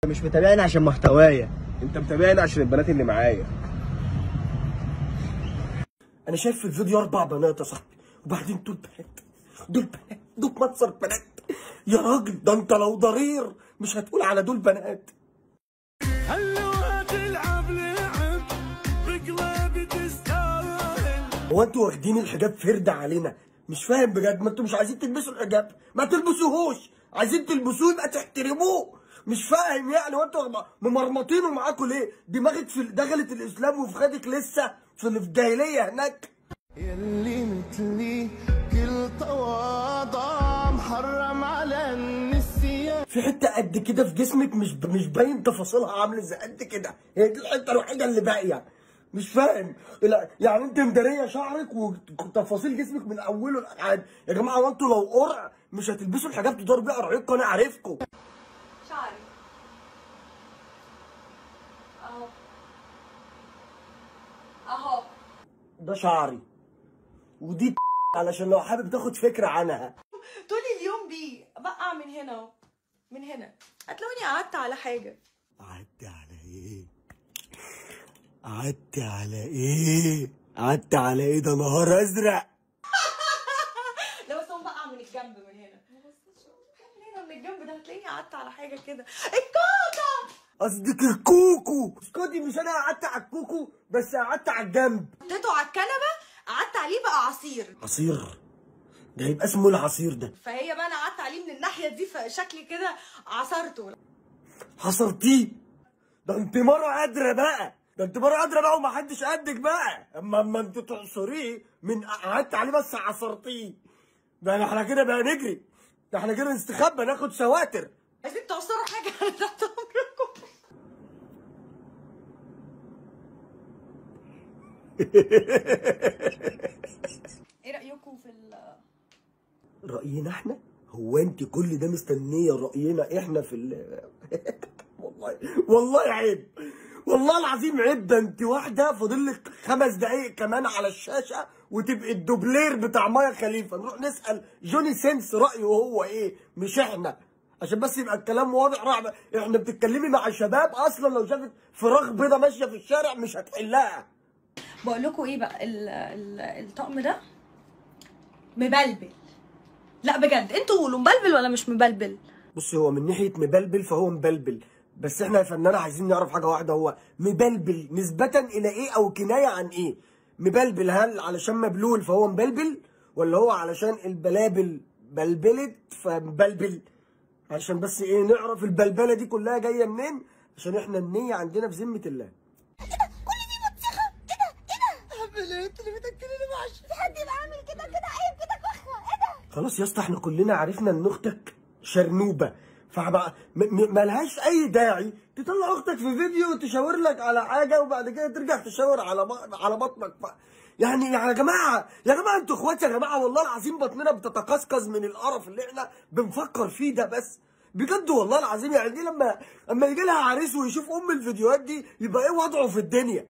مش متابعني عشان محتوايا، انت متابعني عشان البنات اللي معايا. انا شايف في الفيديو 4 بنات يا صاحبي، وبعدين دول منظر بنات يا راجل. ده انت لو ضرير مش هتقول على دول بنات. هو انتوا واخدين الحجاب فرده علينا؟ مش فاهم بجد. ما انتوا مش عايزين تلبسوا الحجاب ما تلبسوهوش، عايزين تلبسوه يبقى تحترموه. مش فاهم يعني. وانتوا ممرمطينه معاكوا ليه؟ دماغك دخلت الاسلام وفخدك لسه في الجاهليه هناك. يلي مثلي كل تواضع محرم على النسيان. في حته قد كده في جسمك مش باين تفاصيلها عامله ازاي. قد كده هي دي الحته الوحيده اللي باقيه. مش فاهم. لا يعني انت مداريه شعرك وتفاصيل جسمك من اوله لاخره. يا جماعه هو انتوا لو قرع مش هتلبسوا الحاجات تداروا بيها قرعتكم. انا عارفكم. شعري اهو اهو. ده شعري ودي علشان لو حابب تاخد فكره عنها. طول اليوم بيه بقع من هنا اهو، من هنا هتلاقوني قعدت على حاجه. قعدت على ايه؟ قعدت على ايه؟ قعدت على ايه؟ ده نهار ازرق. لا بس هو بقع من الجنب من هنا. من هنا من الجنب ده هتلاقيني قعدت على حاجه كده. الكوكا قصدك الكوكو. اسكتي. مش انا قعدت على الكوكو بس قعدت على الجنب. حطيته على الكنبه قعدت عليه بقى عصير. عصير؟ ده يبقى اسمه العصير ده. فهي بقى انا قعدت عليه من الناحيه دي فشكلي كده عصرته. حصرتيه؟ ده انت مره قادره بقى. ده انت مره قادره بقى ومحدش قدك بقى. اما انت تعصريه من قعدت عليه بس عصرتيه. ده احنا كده بقى نجري. ده احنا كده نستخبى ناخد سواتر. عايزين تعصروا حاجه تحت امركم. ايه رايكم في رأينا احنا؟ هو انت كل ده مستنيه رأينا احنا في والله عيب. والله العظيم عيب. ده انت واحده فاضل لك 5 دقايق كمان على الشاشه وتبقي الدوبلير بتاع مايا خليفه. نروح نسال جوني سينس رايه هو ايه، مش احنا. عشان بس يبقى الكلام واضح. احنا بتتكلمي مع شباب اصلا لو شافت فراخ بيضه ماشيه في الشارع مش هتحلها. بقول لكم ايه بقى، الطقم ده مبلبل. لا بجد انتوا قولوا مبلبل ولا مش مبلبل؟ بصي هو من ناحيه مبلبل فهو مبلبل، بس احنا يا فنانه عايزين نعرف حاجه واحده. هو مبلبل نسبه الى ايه او كنايه عن ايه؟ مبلبل هل علشان مبلول فهو مبلبل، ولا هو علشان البلابل بلبلت فمبلبل؟ عشان بس ايه نعرف البلبله دي كلها جايه منين، عشان احنا النيه عندنا في ذمه الله. كل دي بطيخه. ايه ده حبلات اللي بتاكلني معش. في حد يبقى عامل كده عيب كده كخه. ايه ده؟ خلاص يا اسطى احنا كلنا عرفنا ان اختك شرنوبه، فبقى ملهاش اي داعي تطلع اختك في فيديو تشاور لك على حاجه وبعد كده ترجع تشاور على بطنك. يعني يا جماعه انتوا اخوات يا جماعه. والله العظيم بطننا بتتقزقز من القرف اللي احنا بنفكر فيه ده. بس بجد والله العظيم يعني دي لما يجي لها عريس ويشوف الفيديوهات دي يبقى ايه وضعه في الدنيا.